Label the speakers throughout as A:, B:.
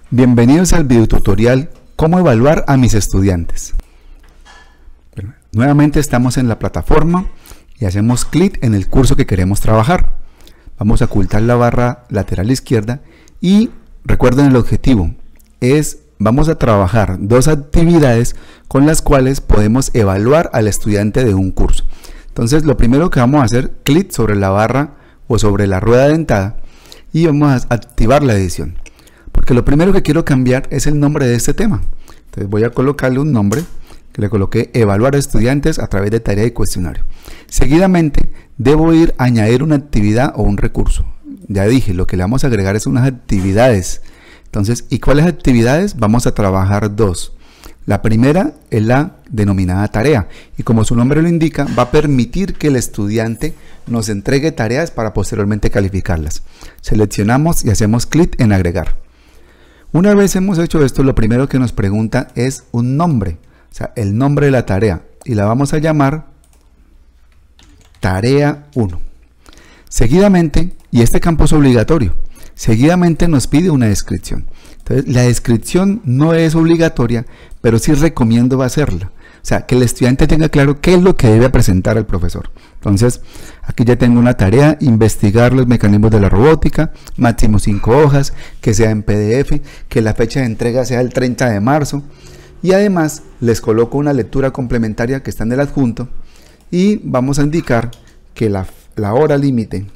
A: Bienvenidos al videotutorial Cómo evaluar a mis estudiantes. Nuevamente estamos en la plataforma y hacemos clic en el curso que queremos trabajar. Vamos a ocultar la barra lateral izquierda y recuerden el objetivo vamos a trabajar dos actividades con las cuales podemos evaluar al estudiante de un curso. Entonces lo primero que vamos a hacer, clic sobre la barra o sobre la rueda dentada y vamos a activar la edición. Porque lo primero que quiero cambiar es el nombre de este tema. Entonces voy a colocarle un nombre que le coloqué evaluar a estudiantes a través de tarea y cuestionario. Seguidamente debo ir a añadir una actividad o un recurso. Ya dije, lo que le vamos a agregar es unas actividades. Entonces, ¿y cuáles actividades? Vamos a trabajar dos. La primera es la denominada tarea y como su nombre lo indica, va a permitir que el estudiante nos entregue tareas para posteriormente calificarlas. Seleccionamos y hacemos clic en agregar. Una vez hemos hecho esto, lo primero que nos pregunta es un nombre, o sea, el nombre de la tarea y la vamos a llamar tarea 1. Seguidamente, y este campo es obligatorio, seguidamente nos pide una descripción. Entonces, la descripción no es obligatoria, pero sí recomiendo hacerla. O sea, que el estudiante tenga claro qué es lo que debe presentar al profesor. Entonces, aquí ya tengo una tarea, investigar los mecanismos de la robótica, máximo 5 hojas, que sea en PDF, que la fecha de entrega sea el 30 de marzo. Y además, les coloco una lectura complementaria que está en el adjunto. Y vamos a indicar que la hora límite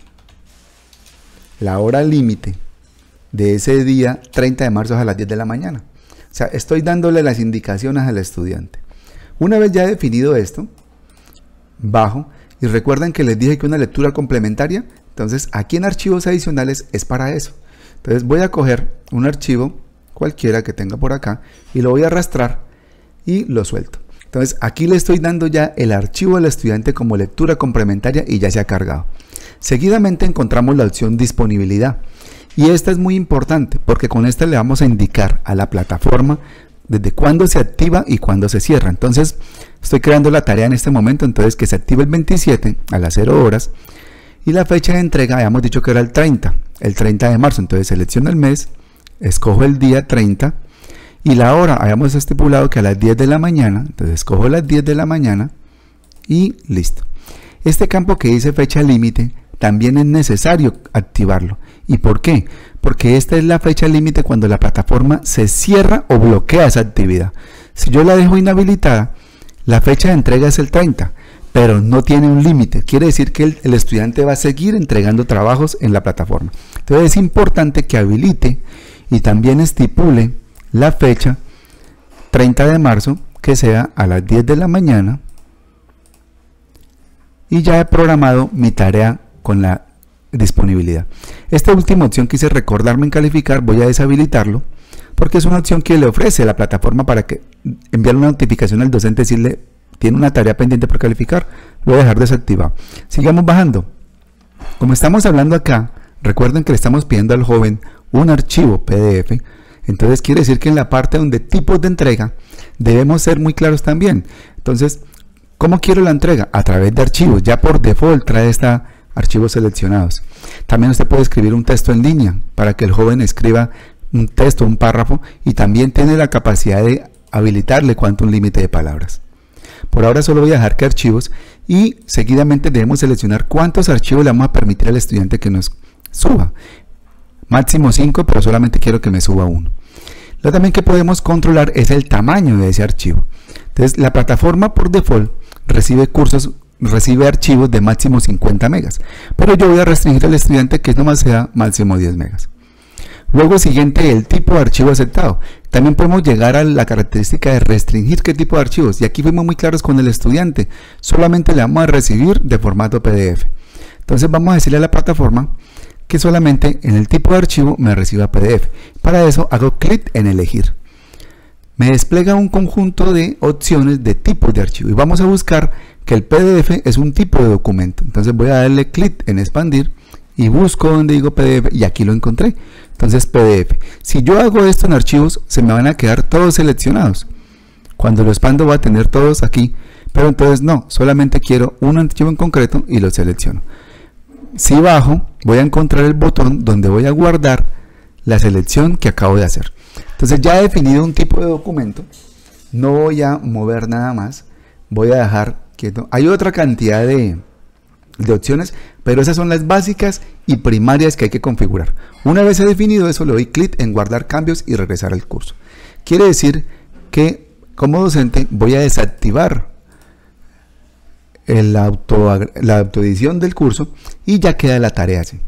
A: de ese día 30 de marzo es a las 10 de la mañana. O sea, estoy dándole las indicaciones al estudiante. Una vez ya definido esto, bajo y recuerden que les dije que una lectura complementaria, entonces aquí en archivos adicionales es para eso. Entonces voy a coger un archivo cualquiera que tenga por acá y lo voy a arrastrar y lo suelto. Entonces aquí le estoy dando ya el archivo al estudiante como lectura complementaria y ya se ha cargado. Seguidamente encontramos la opción disponibilidad y esta es muy importante porque con esta le vamos a indicar a la plataforma desde cuándo se activa y cuándo se cierra. Entonces estoy creando la tarea en este momento, entonces que se active el 27 a las 0 horas y la fecha de entrega habíamos dicho que era el 30 de marzo, entonces selecciono el mes, escojo el día 30 y la hora habíamos estipulado que a las 10 de la mañana, entonces escojo las 10 de la mañana y listo. Este campo que dice fecha límite también es necesario activarlo. ¿Y por qué? Porque esta es la fecha límite cuando la plataforma se cierra o bloquea esa actividad. Si yo la dejo inhabilitada, la fecha de entrega es el 30, pero no tiene un límite. Quiere decir que el estudiante va a seguir entregando trabajos en la plataforma. Entonces es importante que habilite y también estipule la fecha 30 de marzo, que sea a las 10 de la mañana. Y ya he programado mi tarea con la disponibilidad. Esta última opción quise recordarme en calificar, voy a deshabilitarlo porque es una opción que le ofrece la plataforma para que enviar una notificación al docente, decirle tiene una tarea pendiente por calificar, lo voy a dejar desactivado. Sigamos bajando. Como estamos hablando acá, recuerden que le estamos pidiendo al joven un archivo PDF, entonces quiere decir que en la parte donde tipos de entrega debemos ser muy claros también. Entonces, ¿cómo quiero la entrega? A través de archivos, ya por default trae archivos seleccionados. También usted puede escribir un texto en línea para que el joven escriba un texto, un párrafo y también tiene la capacidad de habilitarle un límite de palabras. Por ahora solo voy a dejar que archivos y seguidamente debemos seleccionar cuántos archivos le vamos a permitir al estudiante que nos suba. Máximo 5, pero solamente quiero que me suba 1. Lo también que podemos controlar es el tamaño de ese archivo. Entonces la plataforma por default recibe archivos de máximo 50 megas, pero yo voy a restringir al estudiante que nomás sea máximo 10 megas. Luego siguiente, el tipo de archivo aceptado. También podemos llegar a la característica de restringir qué tipo de archivos, y aquí fuimos muy claros con el estudiante, solamente le vamos a recibir de formato PDF. Entonces vamos a decirle a la plataforma que solamente en el tipo de archivo me reciba PDF. Para eso hago clic en elegir. Me despliega un conjunto de opciones de tipos de archivo y vamos a buscar que el PDF es un tipo de documento. Entonces voy a darle clic en expandir y busco donde digo PDF y aquí lo encontré. Entonces PDF. Si yo hago esto en archivos, se me van a quedar todos seleccionados. Cuando lo expando va a tener todos aquí, pero entonces no, solamente quiero un archivo en concreto y lo selecciono. Si bajo, voy a encontrar el botón donde voy a guardar la selección que acabo de hacer. Entonces ya he definido un tipo de documento, no voy a mover nada más, voy a dejar quieto. Hay otra cantidad de opciones, pero esas son las básicas y primarias que hay que configurar. Una vez he definido eso, le doy clic en guardar cambios y regresar al curso. Quiere decir que como docente voy a desactivar la autoedición del curso y ya queda la tarea así.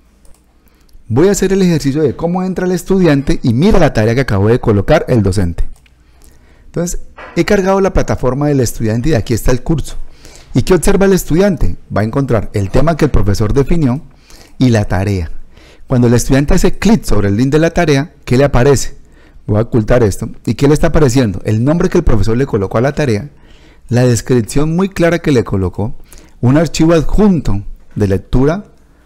A: Voy a hacer el ejercicio de cómo entra el estudiante y mira la tarea que acabo de colocar el docente. Entonces, he cargado la plataforma del estudiante y aquí está el curso. ¿Y qué observa el estudiante? Va a encontrar el tema que el profesor definió y la tarea. Cuando el estudiante hace clic sobre el link de la tarea, ¿qué le aparece? Voy a ocultar esto. ¿Y qué le está apareciendo? El nombre que el profesor le colocó a la tarea, la descripción muy clara que le colocó, un archivo adjunto de lectura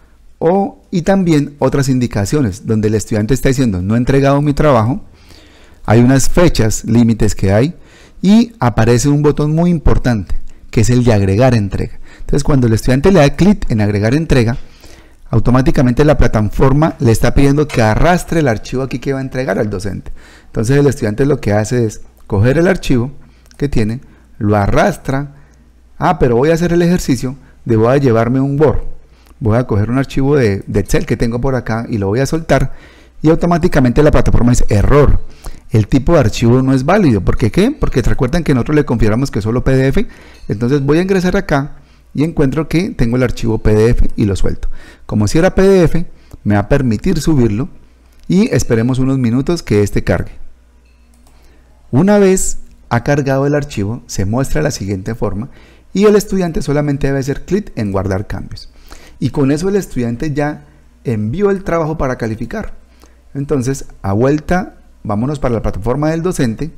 A: y también otras indicaciones donde el estudiante está diciendo no he entregado mi trabajo, hay unas fechas límites que hay y aparece un botón muy importante que es el de agregar entrega. Entonces cuando el estudiante le da clic en agregar entrega, automáticamente la plataforma le está pidiendo que arrastre el archivo aquí que va a entregar al docente. Entonces el estudiante lo que hace es coger el archivo que tiene, lo arrastra, pero voy a hacer el ejercicio de voy a llevarme un Word, voy a coger un archivo de Excel que tengo por acá y lo voy a soltar y automáticamente la plataforma dice error, el tipo de archivo no es válido. ¿Por qué? Porque recuerdan que nosotros le configuramos que es solo PDF, entonces voy a ingresar acá y encuentro que tengo el archivo PDF y lo suelto. Como si era PDF, me va a permitir subirlo y esperemos unos minutos que este cargue. Una vez ha cargado el archivo, se muestra de la siguiente forma y el estudiante solamente debe hacer clic en guardar cambios. Y con eso el estudiante ya envió el trabajo para calificar. Entonces, a vuelta, vámonos para la plataforma del docente.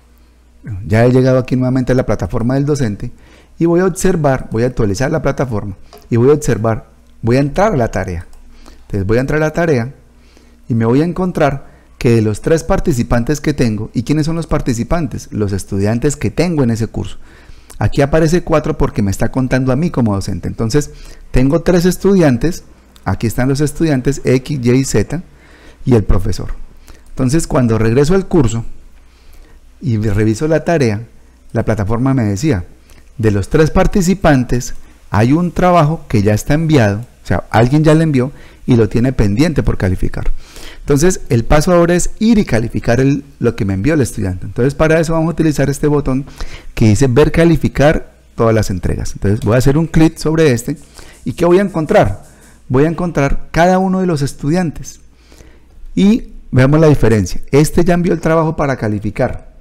A: Ya he llegado aquí nuevamente a la plataforma del docente y voy a observar, voy a actualizar la plataforma y voy a observar, voy a entrar a la tarea. Entonces voy a entrar a la tarea y me voy a encontrar que de los 3 participantes que tengo, ¿y quiénes son los participantes? Los estudiantes que tengo en ese curso. Aquí aparece 4 porque me está contando a mí como docente. Entonces tengo 3 estudiantes, aquí están los estudiantes X, Y, Z y el profesor. Entonces cuando regreso al curso y reviso la tarea, la plataforma me decía, de los 3 participantes hay un trabajo que ya está enviado, o sea, alguien ya le envió y lo tiene pendiente por calificar. Entonces el paso ahora es ir y calificar lo que me envió el estudiante. Entonces para eso vamos a utilizar este botón que dice ver calificar todas las entregas. Entonces voy a hacer un clic sobre este y ¿qué voy a encontrar? Voy a encontrar cada uno de los estudiantes y veamos la diferencia. Este ya envió el trabajo para calificar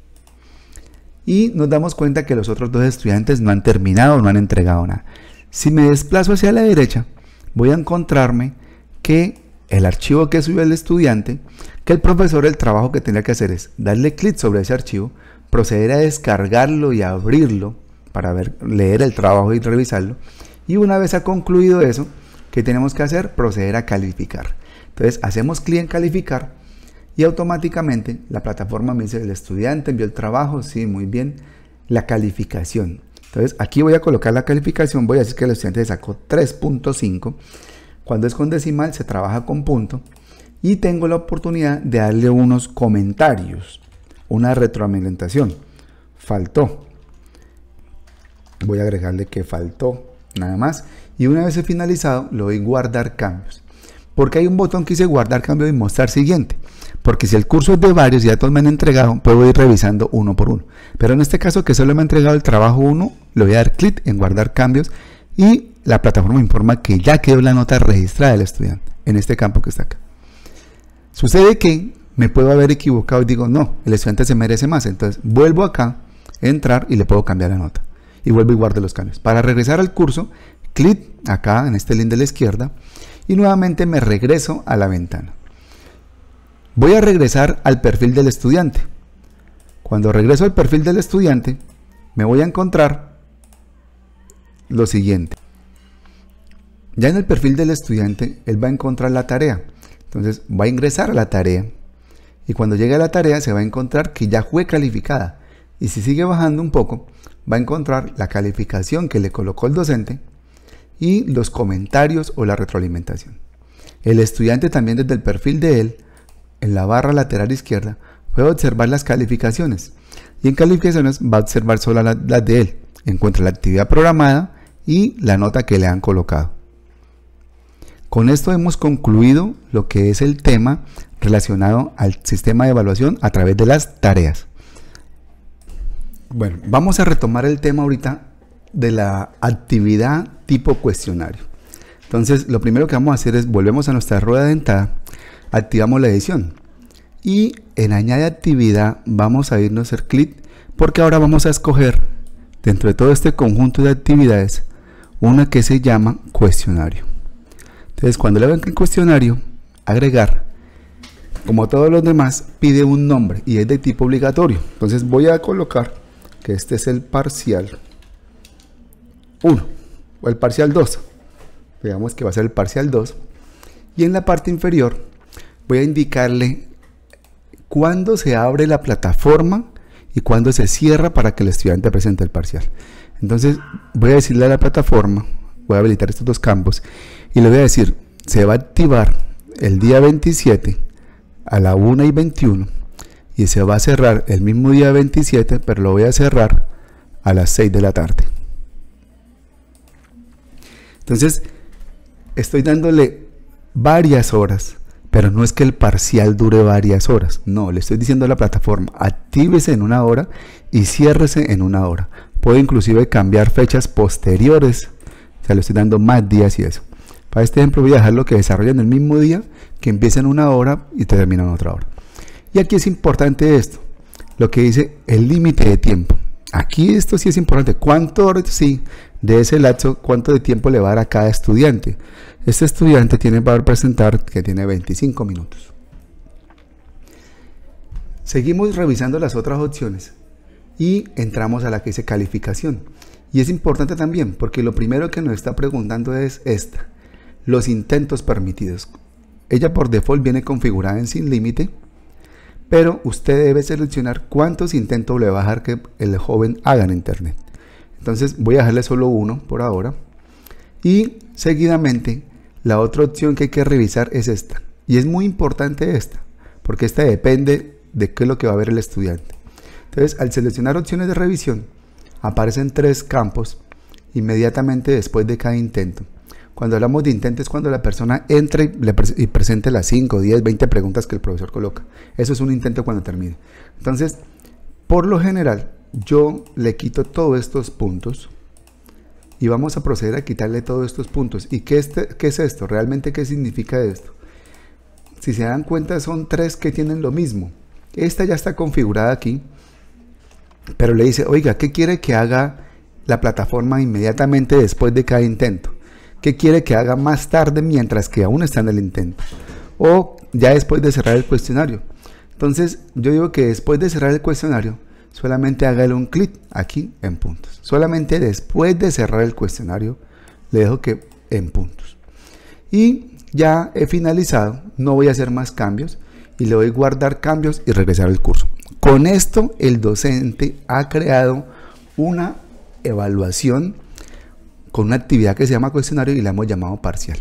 A: y nos damos cuenta que los otros 2 estudiantes no han terminado, no han entregado nada. Si me desplazo hacia la derecha, voy a encontrarme que el archivo que subió el estudiante, que el profesor, el trabajo que tenía que hacer es darle clic sobre ese archivo, proceder a descargarlo y abrirlo para leer el trabajo y revisarlo. Y una vez ha concluido eso, ¿qué tenemos que hacer? Proceder a calificar. Entonces hacemos clic en calificar y automáticamente la plataforma me dice el estudiante envió el trabajo, sí, muy bien, la calificación. Entonces aquí voy a colocar la calificación, voy a decir que el estudiante sacó 3.5. Cuando es con decimal se trabaja con punto y tengo la oportunidad de darle unos comentarios, una retroalimentación. Faltó. Voy a agregarle que faltó, nada más. Y una vez he finalizado, le doy guardar cambios. Porque hay un botón que dice guardar cambios y mostrar siguiente. Porque si el curso es de varios y ya todos me han entregado, puedo ir revisando uno por uno. Pero en este caso que solo me ha entregado el trabajo 1, le voy a dar clic en guardar cambios y la plataforma me informa que ya quedó la nota registrada del estudiante en este campo que está acá. Sucede que me puedo haber equivocado y digo no, el estudiante se merece más, entonces vuelvo acá, entrar y le puedo cambiar la nota y vuelvo y guardo los cambios. Para regresar al curso, clic acá en este link de la izquierda y nuevamente me regreso a la ventana. Voy a regresar al perfil del estudiante. Cuando regreso al perfil del estudiante me voy a encontrar lo siguiente. Ya en el perfil del estudiante, él va a encontrar la tarea. Entonces va a ingresar a la tarea y cuando llegue a la tarea se va a encontrar que ya fue calificada. Y si sigue bajando un poco, va a encontrar la calificación que le colocó el docente y los comentarios o la retroalimentación. El estudiante también desde el perfil de él en la barra lateral izquierda, puede observar las calificaciones. Y en calificaciones va a observar solo las de él. Encuentra la actividad programada y la nota que le han colocado. Con esto hemos concluido lo que es el tema relacionado al sistema de evaluación a través de las tareas. Bueno, vamos a retomar el tema ahorita de la actividad tipo cuestionario. Entonces, lo primero que vamos a hacer es volvemos a nuestra rueda dentada, activamos la edición y en añade actividad vamos a irnos a hacer clic porque ahora vamos a escoger dentro de todo este conjunto de actividades una que se llama cuestionario. Entonces, cuando le ven el cuestionario, agregar, como todos los demás, pide un nombre y es de tipo obligatorio. Entonces voy a colocar que este es el parcial 1 o el parcial 2. Veamos que va a ser el parcial 2. Y en la parte inferior voy a indicarle cuándo se abre la plataforma y cuándo se cierra para que el estudiante presente el parcial. Entonces voy a decirle a la plataforma, voy a habilitar estos dos campos y le voy a decir, se va a activar el día 27 a la 1:21 y se va a cerrar el mismo día 27, pero lo voy a cerrar a las 6 de la tarde. Entonces estoy dándole varias horas, pero no es que el parcial dure varias horas, no, le estoy diciendo a la plataforma, actívese en 1 hora y ciérrese en 1 hora. Puedo inclusive cambiar fechas posteriores, o sea, le estoy dando más días y eso. Para este ejemplo voy a dejarlo que desarrolle en el mismo día, que empiece en 1 hora y termina en otra hora. Y aquí es importante esto, lo que dice el límite de tiempo. Aquí esto sí es importante, cuánto sí, de ese lapso, cuánto de tiempo le va a dar a cada estudiante. Este estudiante tiene para presentar que tiene 25 minutos. Seguimos revisando las otras opciones y entramos a la que dice calificación. Y es importante también porque lo primero que nos está preguntando es esta, los intentos permitidos. Ella por default viene configurada en sin límite, pero usted debe seleccionar cuántos intentos le va a dejar que el joven haga en internet. Entonces voy a dejarle solo 1 por ahora y seguidamente la otra opción que hay que revisar es esta, y es muy importante esta porque esta depende de qué es lo que va a ver el estudiante. Entonces al seleccionar opciones de revisión aparecen 3 campos inmediatamente después de cada intento. Cuando hablamos de intento es cuando la persona entra y presente las 5, 10, 20 preguntas que el profesor coloca. Eso es un intento cuando termine. Entonces, por lo general, yo le quito todos estos puntos y vamos a proceder a quitarle todos estos puntos. ¿Y qué es esto? ¿Realmente qué significa esto? Si se dan cuenta, son 3 que tienen lo mismo. Esta ya está configurada aquí, pero le dice, oiga, ¿qué quiere que haga la plataforma inmediatamente después de cada intento? ¿Qué quiere que haga más tarde mientras que aún está en el intento? O ya después de cerrar el cuestionario. Entonces yo digo que después de cerrar el cuestionario solamente hágale un clic aquí en puntos. Solamente después de cerrar el cuestionario le dejo que en puntos. Y ya he finalizado, no voy a hacer más cambios y le doy guardar cambios y regresar al curso. Con esto el docente ha creado una evaluación con una actividad que se llama cuestionario y la hemos llamado parcial.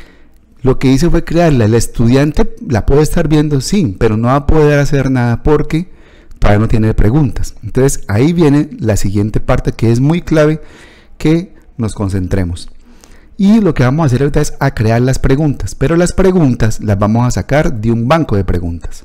A: Lo que hice fue crearla. El estudiante la puede estar viendo, sí, pero no va a poder hacer nada porque todavía no tiene preguntas. Entonces ahí viene la siguiente parte que es muy clave que nos concentremos. Y lo que vamos a hacer ahorita es a crear las preguntas, pero las preguntas las vamos a sacar de un banco de preguntas.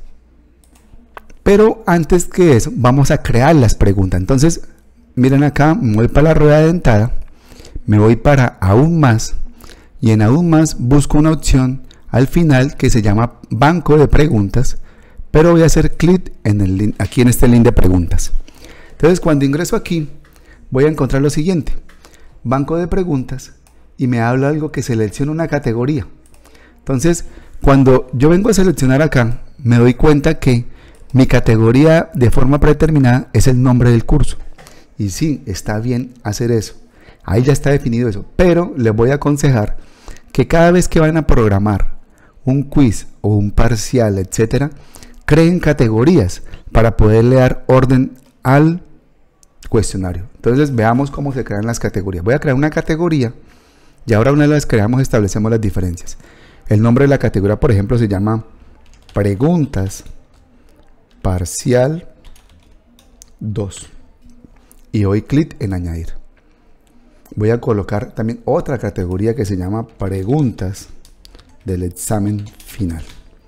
A: Pero antes que eso, vamos a crear las preguntas. Entonces, miren acá, me voy para la rueda dentada, me voy para aún más y en aún más busco una opción al final que se llama banco de preguntas, pero voy a hacer clic en el link, aquí en este link de preguntas. Entonces cuando ingreso aquí voy a encontrar lo siguiente, banco de preguntas, y me habla algo que selecciona una categoría. Entonces cuando yo vengo a seleccionar acá me doy cuenta que mi categoría de forma predeterminada es el nombre del curso, y sí, está bien hacer eso. Ahí ya está definido eso, pero les voy a aconsejar que cada vez que van a programar un quiz o un parcial, etcétera, creen categorías para poderle dar orden al cuestionario. Entonces veamos cómo se crean las categorías. Voy a crear una categoría y ahora una vez las creamos establecemos las diferencias. El nombre de la categoría, por ejemplo, se llama preguntas parcial 2 y doy clic en añadir. Voy a colocar también otra categoría que se llama preguntas del examen final.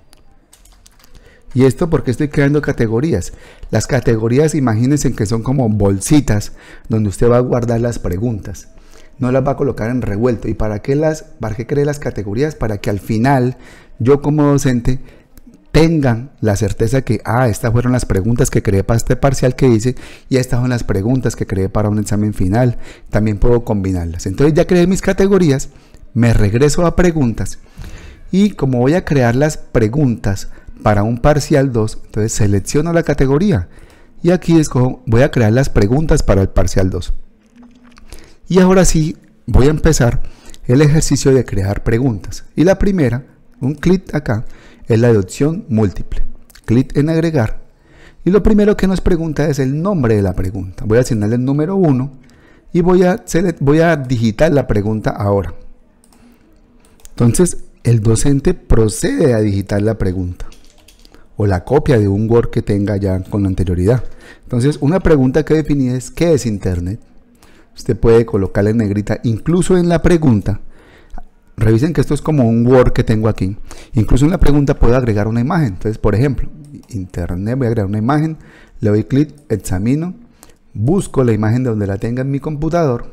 A: Y esto porque estoy creando categorías. Las categorías, imagínense que son como bolsitas donde usted va a guardar las preguntas. No las va a colocar en revuelto. ¿Y para qué cree las categorías? Para que al final yo como docente tengan la certeza que estas fueron las preguntas que creé para este parcial que hice y estas son las preguntas que creé para un examen final. También puedo combinarlas. Entonces ya creé mis categorías, me regreso a preguntas y como voy a crear las preguntas para un parcial 2, entonces selecciono la categoría y aquí escojo, voy a crear las preguntas para el parcial 2. Y ahora sí voy a empezar el ejercicio de crear preguntas. Y la primera, un clic acá, es la de opción múltiple. Clic en agregar. Y lo primero que nos pregunta es el nombre de la pregunta. Voy a asignarle el número 1 y voy a digitar la pregunta ahora. Entonces el docente procede a digitar la pregunta o la copia de un Word que tenga ya con anterioridad. Entonces una pregunta que definí es ¿qué es Internet? Usted puede colocarla en negrita incluso en la pregunta. Revisen que esto es como un Word que tengo aquí. Incluso en la pregunta puedo agregar una imagen. Entonces, por ejemplo, Internet, voy a agregar una imagen, le doy clic, examino, busco la imagen de donde la tenga en mi computador,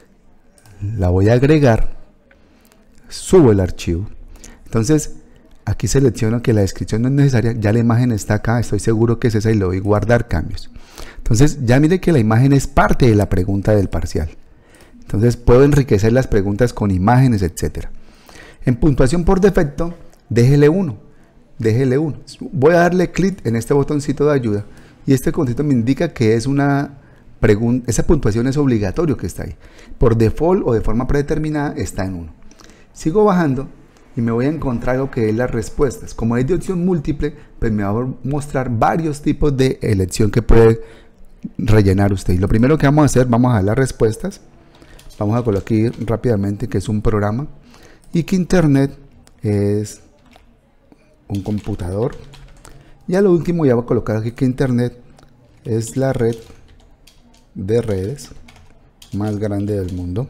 A: la voy a agregar, subo el archivo. Entonces, aquí selecciono que la descripción no es necesaria, ya la imagen está acá, estoy seguro que es esa y le doy guardar cambios. Entonces, ya mire que la imagen es parte de la pregunta del parcial. Entonces puedo enriquecer las preguntas con imágenes, etc. En puntuación por defecto, déjele 1. Voy a darle clic en este botoncito de ayuda y este botoncito me indica que es una pregunta, esa puntuación es obligatorio que está ahí. Por default o de forma predeterminada está en 1. Sigo bajando y me voy a encontrar lo que es las respuestas. Como es de opción múltiple, pues me va a mostrar varios tipos de elección que puede rellenar usted. Y lo primero que vamos a hacer, vamos a dar las respuestas. Vamos a colocar aquí rápidamente que es un programa y que Internet es un computador. Y a lo último ya voy a colocar aquí que Internet es la red de redes más grande del mundo.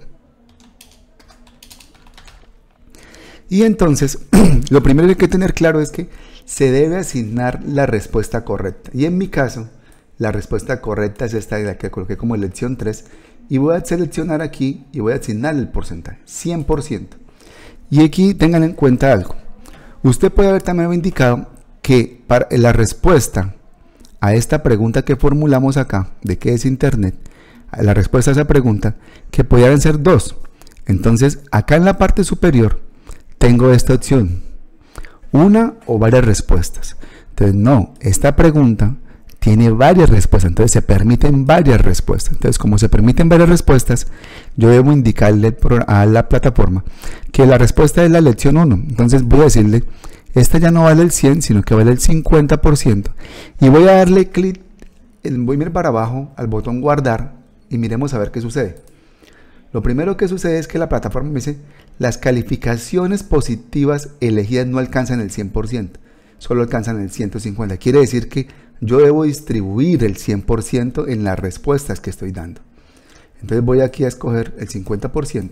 A: Y entonces, lo primero que hay que tener claro es que se debe asignar la respuesta correcta. Y en mi caso, la respuesta correcta es esta de la que coloqué como elección 3. Y voy a seleccionar aquí y voy a asignar el porcentaje, 100%. Y aquí tengan en cuenta algo. Usted puede haber también indicado que para la respuesta a esta pregunta que formulamos acá, de qué es Internet, la respuesta a esa pregunta, que podrían ser 2. Entonces, acá en la parte superior, tengo esta opción, una o varias respuestas. Entonces, no, esta pregunta tiene varias respuestas, entonces se permiten varias respuestas. Entonces, como se permiten varias respuestas, yo debo indicarle a la plataforma que la respuesta es la lección 1. Entonces voy a decirle, esta ya no vale el 100, sino que vale el 50%. Y voy a darle clic, voy a ir para abajo al botón guardar y miremos a ver qué sucede. Lo primero que sucede es que la plataforma me dice, las calificaciones positivas elegidas no alcanzan el 100%, solo alcanzan el 150%. Quiere decir que yo debo distribuir el 100% en las respuestas que estoy dando. Entonces voy aquí a escoger el 50%.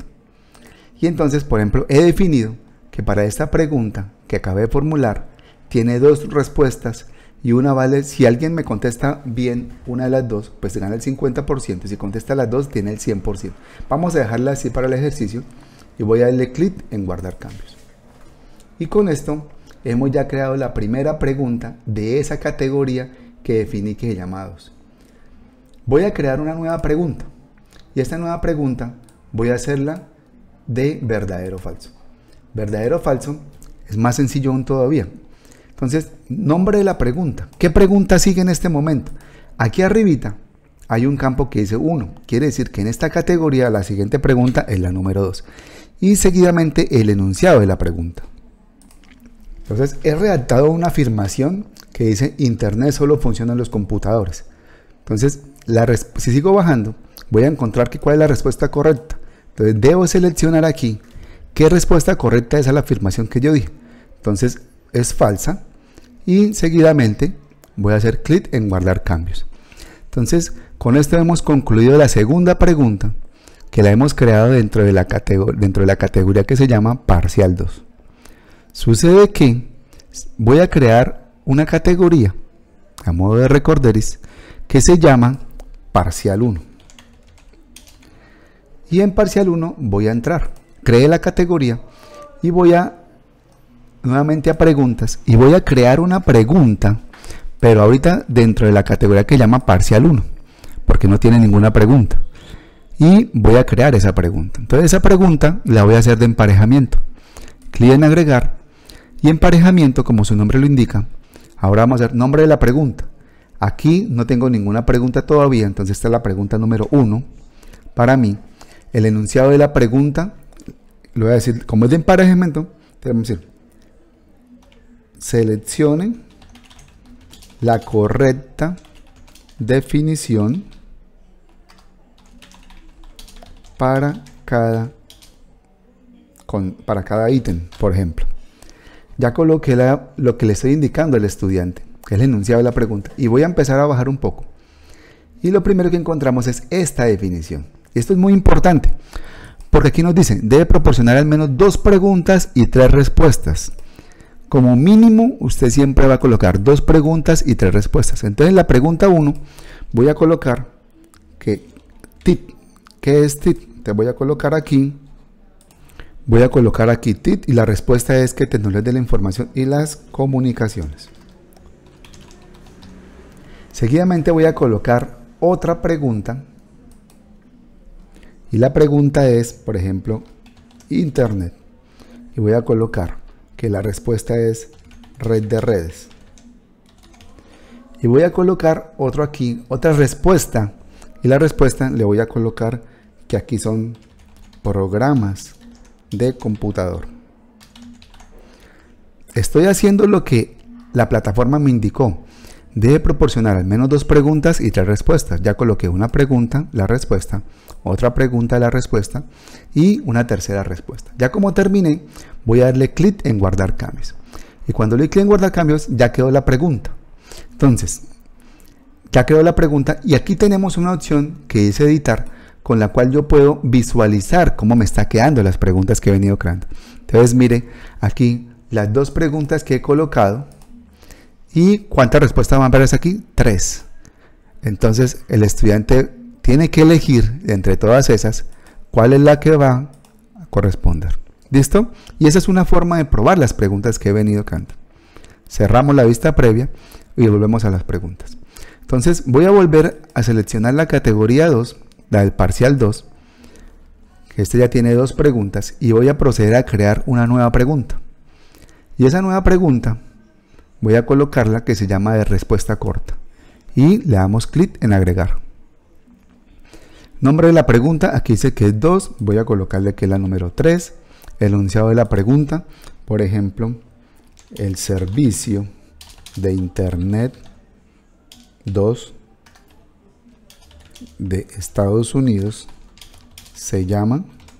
A: Y entonces, por ejemplo, he definido que para esta pregunta que acabé de formular, tiene 2 respuestas y una vale, si alguien me contesta bien una de las 2, pues gana el 50%. Y si contesta las 2, tiene el 100%. Vamos a dejarla así para el ejercicio y voy a darle clic en guardar cambios. Y con esto hemos ya creado la primera pregunta de esa categoría que definí que se llama 2. Voy a crear una nueva pregunta y esta nueva pregunta voy a hacerla de verdadero o falso. Verdadero o falso es más sencillo aún todavía. Entonces, nombre de la pregunta. ¿Qué pregunta sigue en este momento? Aquí arribita hay un campo que dice 1. Quiere decir que en esta categoría la siguiente pregunta es la número 2. Y seguidamente el enunciado de la pregunta. Entonces he redactado una afirmación que dice Internet solo funciona en los computadores. Entonces si sigo bajando voy a encontrar cuál es la respuesta correcta. Entonces debo seleccionar aquí qué respuesta correcta es a la afirmación que yo dije. Entonces es falsa y seguidamente voy a hacer clic en guardar cambios. Entonces, con esto hemos concluido la segunda pregunta, que la hemos creado dentro de la categoría que se llama parcial 2. Sucede que voy a crear una categoría a modo de recorderis que se llama parcial 1. Y en parcial 1 voy a entrar. Creé la categoría y voy nuevamente a preguntas y voy a crear una pregunta, pero ahorita dentro de la categoría que llama parcial 1, porque no tiene ninguna pregunta. Y voy a crear esa pregunta. Entonces esa pregunta la voy a hacer de emparejamiento. Clic en agregar y emparejamiento, como su nombre lo indica. Ahora vamos a hacer nombre de la pregunta. Aquí no tengo ninguna pregunta todavía, entonces esta es la pregunta número 1 para mí. El enunciado de la pregunta, lo voy a decir, como es de emparejamiento, tenemos que decir, seleccione la correcta definición para cada ítem, por ejemplo. Ya coloqué lo que le estoy indicando al estudiante, que es el enunciado de la pregunta, y voy a empezar a bajar un poco. Y lo primero que encontramos es esta definición. Esto es muy importante, porque aquí nos dice, debe proporcionar al menos 2 preguntas y 3 respuestas. Como mínimo, usted siempre va a colocar 2 preguntas y 3 respuestas. Entonces, en la pregunta 1, voy a colocar que tip. ¿Qué es tip? Te voy a colocar aquí. Voy a colocar aquí tip y la respuesta es que tecnologías de la información y las comunicaciones. Seguidamente voy a colocar otra pregunta. Y la pregunta es, por ejemplo, Internet. Y voy a colocar que la respuesta es red de redes. Y voy a colocar otro aquí, otra respuesta. Y la respuesta le voy a colocar que aquí son programas de computador. Estoy haciendo lo que la plataforma me indicó. Debe proporcionar al menos 2 preguntas y 3 respuestas. Ya coloqué una pregunta, la respuesta, otra pregunta, la respuesta y una tercera respuesta. Ya como terminé, voy a darle clic en guardar cambios. Y cuando le doy clic en guardar cambios, ya quedó la pregunta. Entonces, ya quedó la pregunta y aquí tenemos una opción que dice editar, con la cual yo puedo visualizar cómo me está quedando las preguntas que he venido creando. Entonces, mire, aquí las 2 preguntas que he colocado. ¿Y cuántas respuestas van a aparecer aquí? 3. Entonces el estudiante tiene que elegir entre todas esas cuál es la que va a corresponder. ¿Listo? Y esa es una forma de probar las preguntas que he venido creando. Cerramos la vista previa y volvemos a las preguntas. Entonces voy a volver a seleccionar la categoría 2, la del parcial 2, que este ya tiene 2 preguntas, y voy a proceder a crear una nueva pregunta. Y esa nueva pregunta voy a colocarla que se llama de respuesta corta y le damos clic en agregar. Nombre de la pregunta, aquí dice que es 2, voy a colocarle que es la número 3. El enunciado de la pregunta, por ejemplo, el servicio de Internet 2 de Estados Unidos se llama.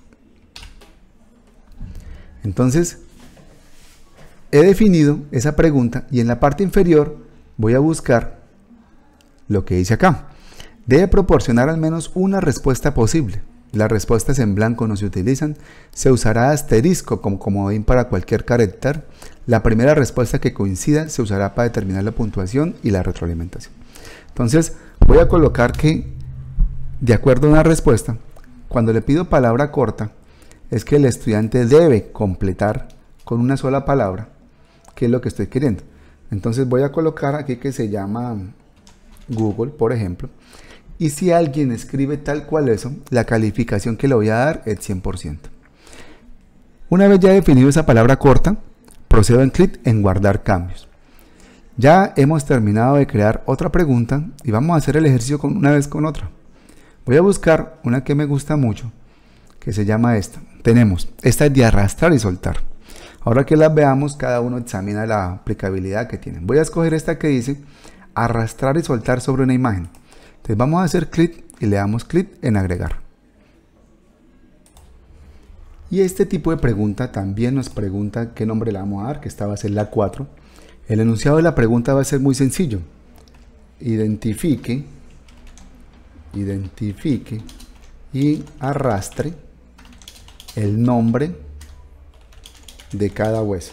A: Entonces, he definido esa pregunta y en la parte inferior voy a buscar lo que dice acá. Debe proporcionar al menos una respuesta posible. Las respuestas en blanco no se utilizan. Se usará asterisco como comodín para cualquier carácter. La primera respuesta que coincida se usará para determinar la puntuación y la retroalimentación. Entonces voy a colocar que de acuerdo a una respuesta, cuando le pido palabra corta, es que el estudiante debe completar con una sola palabra qué es lo que estoy queriendo. Entonces voy a colocar aquí que se llama Google, por ejemplo, y si alguien escribe tal cual eso, la calificación que le voy a dar es 100%. Una vez ya definido esa palabra corta, procedo en clic en guardar cambios. Ya hemos terminado de crear otra pregunta y vamos a hacer el ejercicio una vez con otra. Voy a buscar una que me gusta mucho, que se llama esta. Tenemos, esta es de arrastrar y soltar. Ahora que las veamos, cada uno examina la aplicabilidad que tienen. Voy a escoger esta que dice arrastrar y soltar sobre una imagen. Entonces vamos a hacer clic y le damos clic en agregar. Y este tipo de pregunta también nos pregunta qué nombre le vamos a dar, que esta va a ser la 4. El enunciado de la pregunta va a ser muy sencillo. Identifique y arrastre el nombre de cada hueso.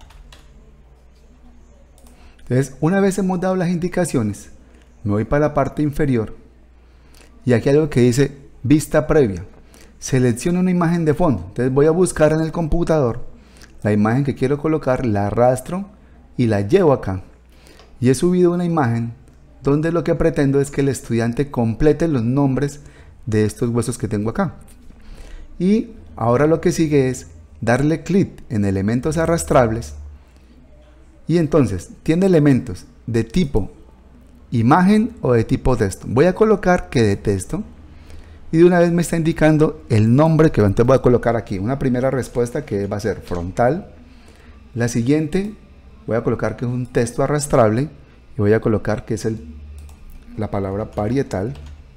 A: Entonces, una vez hemos dado las indicaciones, me voy para la parte inferior y aquí hay algo que dice vista previa. Selecciono una imagen de fondo. Entonces voy a buscar en el computador la imagen que quiero colocar, la arrastro y la llevo acá. Y he subido una imagen donde lo que pretendo es que el estudiante complete los nombres de estos huesos que tengo acá. Y ahora lo que sigue es darle clic en elementos arrastrables. Y entonces tiene elementos de tipo imagen o de tipo texto. Voy a colocar que de texto. Y de una vez me está indicando el nombre que entonces voy a colocar aquí. Una primera respuesta que va a ser frontal. La siguiente voy a colocar que es un texto arrastrable. Y voy a colocar que es la palabra parietal.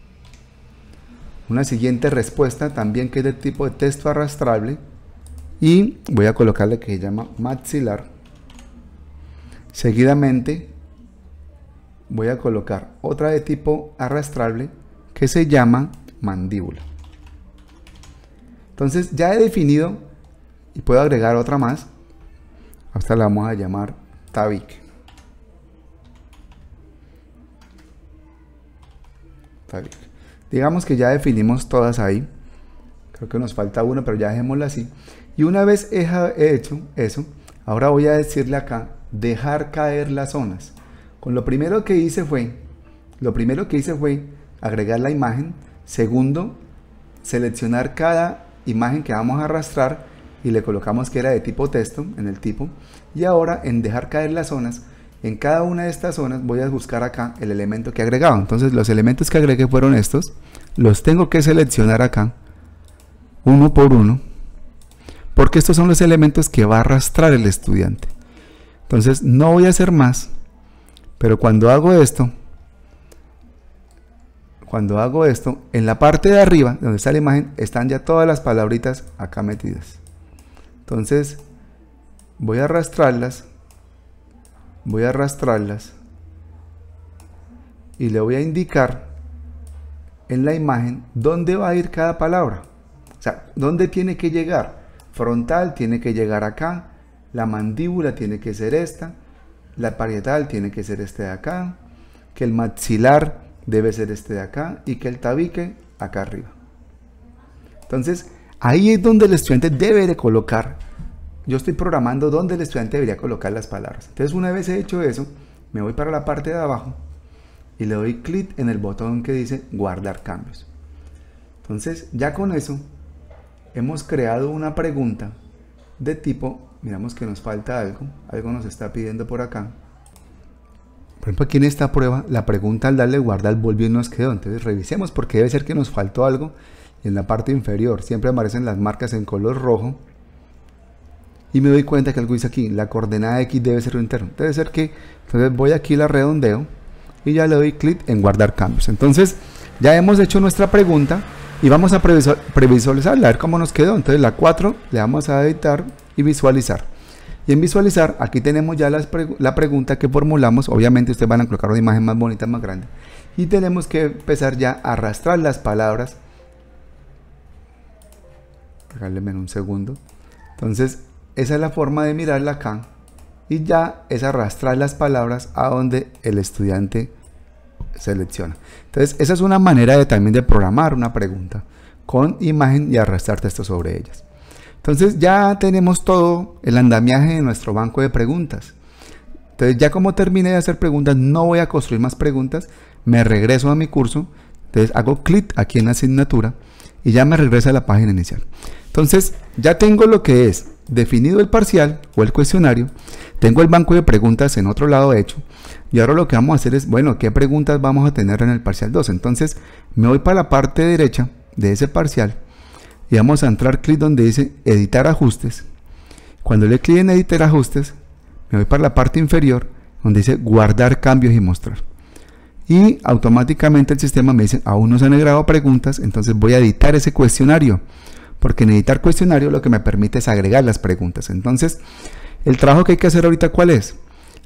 A: Una siguiente respuesta también que es de tipo de texto arrastrable. Y voy a colocarle que se llama maxilar. Seguidamente voy a colocar otra de tipo arrastrable que se llama mandíbula. Entonces ya he definido y puedo agregar otra más. Hasta la vamos a llamar tabique. Digamos que ya definimos todas ahí. Creo que nos falta una, pero ya dejémosla así. Y una vez he hecho eso, ahora voy a decirle acá dejar caer las zonas. Lo primero que hice fue agregar la imagen. Segundo, seleccionar cada imagen que vamos a arrastrar y le colocamos que era de tipo texto en el tipo. Y ahora en dejar caer las zonas, en cada una de estas zonas voy a buscar acá el elemento que he agregado. Entonces los elementos que agregué fueron estos. Los tengo que seleccionar acá, uno por uno, porque estos son los elementos que va a arrastrar el estudiante. Entonces no voy a hacer más, pero cuando hago esto, en la parte de arriba, donde está la imagen, están ya todas las palabritas acá metidas. Entonces, voy a arrastrarlas, y le voy a indicar en la imagen dónde va a ir cada palabra. O sea, dónde tiene que llegar. Frontal tiene que llegar acá, la mandíbula tiene que ser esta, la parietal tiene que ser este de acá, que el maxilar debe ser este de acá y que el tabique acá arriba. Entonces ahí es donde el estudiante debe de colocar. Yo estoy programando donde el estudiante debería colocar las palabras. Entonces una vez he hecho eso, me voy para la parte de abajo y le doy clic en el botón que dice guardar cambios. Entonces ya con eso hemos creado una pregunta de tipo, miramos que nos falta algo nos está pidiendo por acá. Por ejemplo, aquí en esta prueba, la pregunta al darle guardar volvió y nos quedó. Entonces revisemos porque debe ser que nos faltó algo. Y en la parte inferior siempre aparecen las marcas en color rojo. Y me doy cuenta que algo dice aquí, la coordenada X debe ser lo interno. Debe ser que, entonces voy aquí, la redondeo y ya le doy clic en guardar cambios. Entonces ya hemos hecho nuestra pregunta y vamos a previsualizarla, a ver cómo nos quedó. Entonces la 4 le vamos a editar y visualizar. Y en visualizar, aquí tenemos ya la pregunta que formulamos. Obviamente ustedes van a colocar una imagen más bonita, más grande. Y tenemos que empezar ya a arrastrar las palabras. Regálenme un segundo. Entonces, esa es la forma de mirarla acá. Y ya es arrastrar las palabras a donde el estudiante selecciona. Entonces, esa es una manera también de programar una pregunta con imagen y arrastrar texto sobre ellas. Entonces ya tenemos todo el andamiaje de nuestro banco de preguntas. Entonces ya como terminé de hacer preguntas, no voy a construir más preguntas, me regreso a mi curso, entonces hago clic aquí en la asignatura y ya me regresa a la página inicial. Entonces ya tengo lo que es definido el parcial o el cuestionario, tengo el banco de preguntas en otro lado hecho y ahora lo que vamos a hacer es, bueno, ¿qué preguntas vamos a tener en el parcial 2? Entonces me voy para la parte derecha de ese parcial y vamos a entrar clic donde dice editar ajustes. Cuando le clic en editar ajustes, me voy para la parte inferior donde dice guardar cambios y mostrar. Y automáticamente el sistema me dice aún no se han grabado preguntas, entonces voy a editar ese cuestionario. Porque en editar cuestionario lo que me permite es agregar las preguntas. Entonces, el trabajo que hay que hacer ahorita, ¿cuál es?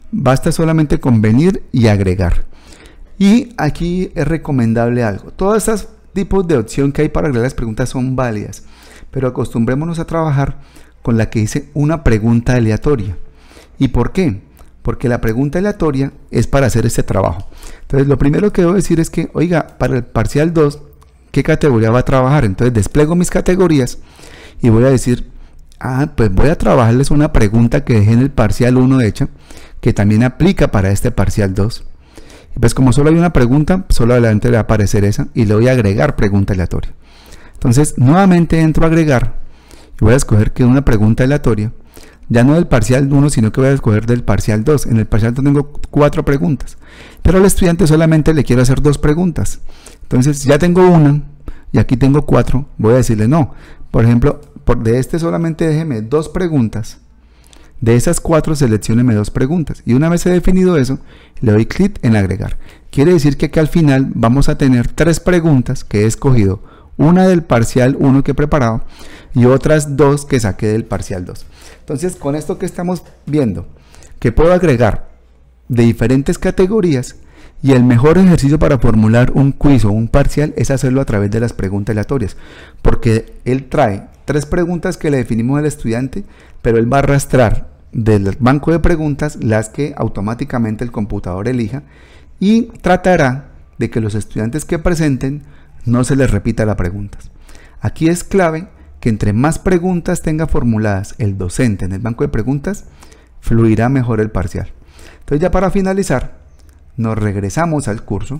A: Basta solamente con venir y agregar. Y aquí es recomendable algo. Todos estos tipos de opción que hay para agregar las preguntas son válidas, pero acostumbrémonos a trabajar con la que dice una pregunta aleatoria. ¿Y por qué? Porque la pregunta aleatoria es para hacer este trabajo. Entonces lo primero que debo decir es que, oiga, para el parcial 2, ¿qué categoría va a trabajar? Entonces despliego mis categorías y voy a decir, pues voy a trabajarles una pregunta que dejé en el parcial 1 hecha, que también aplica para este parcial 2. Y pues como solo hay una pregunta, solo adelante le va a aparecer esa y le voy a agregar pregunta aleatoria. Entonces nuevamente entro a agregar y voy a escoger que una pregunta aleatoria, ya no del parcial 1, sino que voy a escoger del parcial 2. En el parcial 2 tengo 4 preguntas, pero al estudiante solamente le quiero hacer 2 preguntas. Entonces ya tengo una y aquí tengo 4, voy a decirle no. Por ejemplo, de este solamente déjeme 2 preguntas. De esas 4 seleccióneme 2 preguntas. Y una vez he definido eso, le doy clic en agregar. Quiere decir que al final vamos a tener 3 preguntas que he escogido. Una del parcial 1 que he preparado y otras 2 que saqué del parcial 2. Entonces, con esto que estamos viendo, que puedo agregar de diferentes categorías, y el mejor ejercicio para formular un quiz o un parcial es hacerlo a través de las preguntas aleatorias, porque él trae 3 preguntas que le definimos al estudiante, pero él va a arrastrar del banco de preguntas las que automáticamente el computador elija y tratará de que los estudiantes que presenten no se les repita las preguntas. Aquí es clave que entre más preguntas tenga formuladas el docente en el banco de preguntas, fluirá mejor el parcial. Entonces ya para finalizar, nos regresamos al curso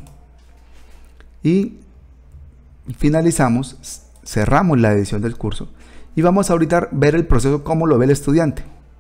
A: y finalizamos, cerramos la edición del curso y vamos ahorita a ver el proceso, cómo lo ve el estudiante.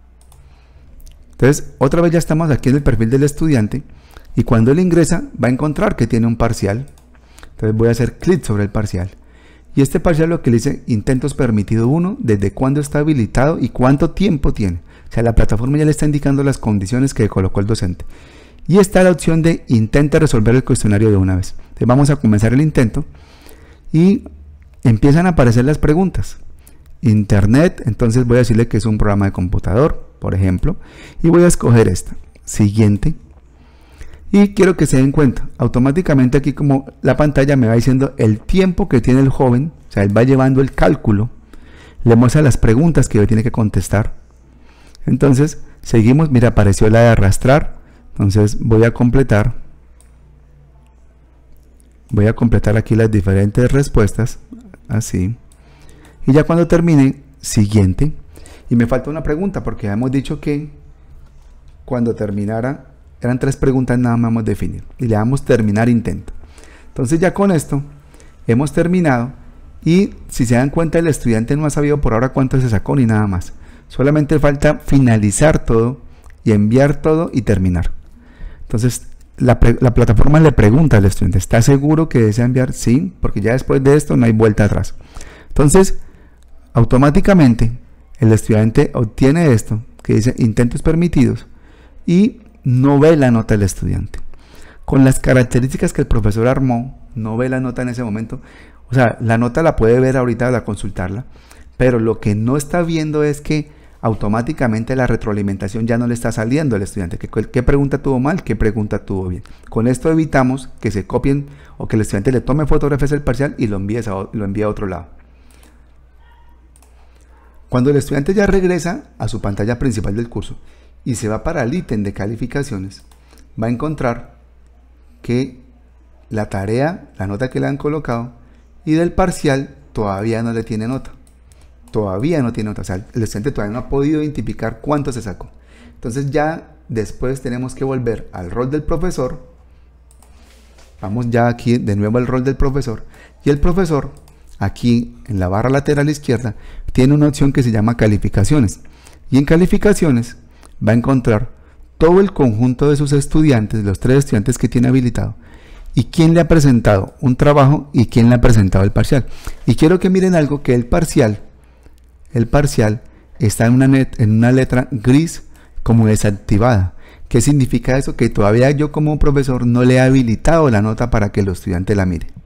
A: Entonces otra vez ya estamos aquí en el perfil del estudiante y cuando él ingresa va a encontrar que tiene un parcial. Entonces voy a hacer clic sobre el parcial y este parcial lo que le dice intentos permitido 1, desde cuándo está habilitado y cuánto tiempo tiene. O sea, la plataforma ya le está indicando las condiciones que colocó el docente. Y está la opción de intenta resolver el cuestionario de una vez. Entonces vamos a comenzar el intento y empiezan a aparecer las preguntas. Internet, entonces voy a decirle que es un programa de computador, por ejemplo, y voy a escoger esta. Siguiente. Y quiero que se den cuenta, automáticamente aquí como la pantalla me va diciendo el tiempo que tiene el joven, o sea, él va llevando el cálculo, le muestra las preguntas que tiene que contestar. Entonces, seguimos, mira, apareció la de arrastrar. Entonces voy a completar aquí las diferentes respuestas, así, y ya cuando termine, siguiente, y me falta una pregunta porque hemos dicho que cuando terminara, eran 3 preguntas nada más vamos a definir, y le damos terminar intento. Entonces ya con esto hemos terminado, y si se dan cuenta el estudiante no ha sabido por ahora cuánto se sacó ni nada más, solamente falta finalizar todo, y enviar todo y terminar. Entonces la plataforma le pregunta al estudiante, ¿está seguro que desea enviar? Sí, porque ya después de esto no hay vuelta atrás. Entonces automáticamente el estudiante obtiene esto que dice intentos permitidos y no ve la nota del estudiante. Con las características que el profesor armó, no ve la nota en ese momento. O sea, la nota la puede ver ahorita al consultarla, pero lo que no está viendo es que automáticamente la retroalimentación ya no le está saliendo al estudiante. ¿Qué pregunta tuvo mal? ¿Qué pregunta tuvo bien? Con esto evitamos que se copien o que el estudiante le tome fotografías del parcial y lo envíe a otro lado. Cuando el estudiante ya regresa a su pantalla principal del curso y se va para el ítem de calificaciones, va a encontrar que la tarea, la nota que le han colocado, y del parcial todavía no le tiene nota. Todavía no tiene nota, o sea, el estudiante todavía no ha podido identificar cuánto se sacó. Entonces ya después tenemos que volver al rol del profesor. Vamos ya aquí de nuevo al rol del profesor. Y el profesor, aquí en la barra lateral izquierda, tiene una opción que se llama calificaciones. Y en calificaciones va a encontrar todo el conjunto de sus estudiantes, los 3 estudiantes que tiene habilitado, y quién le ha presentado un trabajo y quién le ha presentado el parcial. Y quiero que miren algo, que el parcial está en una letra gris como desactivada. ¿Qué significa eso? Que todavía yo como profesor no le he habilitado la nota para que el estudiante la mire.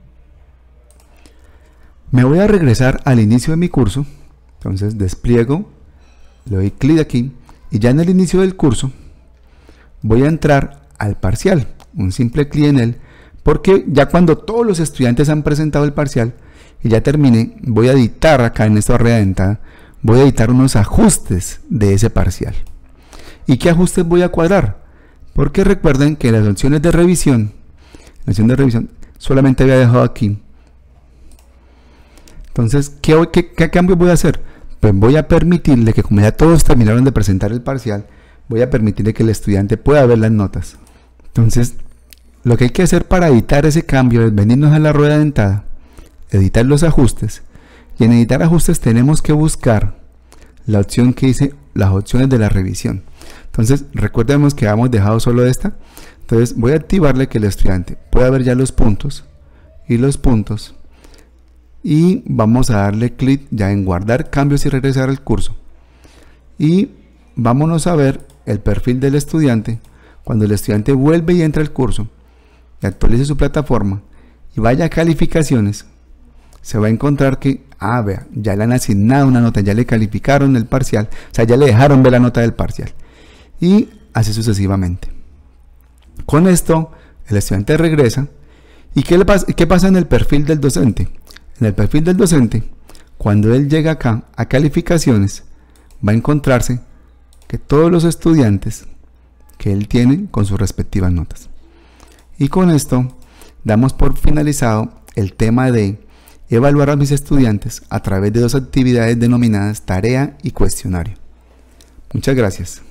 A: Me voy a regresar al inicio de mi curso. Entonces despliego, le doy clic aquí y ya en el inicio del curso voy a entrar al parcial, un simple clic en él, porque ya cuando todos los estudiantes han presentado el parcial y ya terminé, voy a editar acá en esta barra de entrada, voy a editar unos ajustes de ese parcial. ¿Y qué ajustes voy a cuadrar? Porque recuerden que las opciones de revisión, solamente había dejado aquí. Entonces, ¿qué cambio voy a hacer? Pues voy a permitirle que, como ya todos terminaron de presentar el parcial, voy a permitirle que el estudiante pueda ver las notas. Entonces, lo que hay que hacer para editar ese cambio es venirnos a la rueda dentada, editar los ajustes, y en editar ajustes tenemos que buscar la opción que dice las opciones de la revisión. Entonces, recordemos que habíamos dejado solo esta. Entonces, voy a activarle que el estudiante pueda ver ya los puntos, y vamos a darle clic ya en guardar cambios y regresar al curso. Y vámonos a ver el perfil del estudiante. Cuando el estudiante vuelve y entra al curso y actualice su plataforma y vaya a calificaciones, se va a encontrar que, vea, ya le han asignado una nota, ya le calificaron el parcial, o sea, ya le dejaron ver la nota del parcial, y así sucesivamente. Con esto, el estudiante regresa. ¿Y qué pasa en el perfil del docente? En el perfil del docente, cuando él llega acá a calificaciones, va a encontrarse que todos los estudiantes que él tiene con sus respectivas notas. Y con esto damos por finalizado el tema de evaluar a mis estudiantes a través de dos actividades denominadas tarea y cuestionario. Muchas gracias.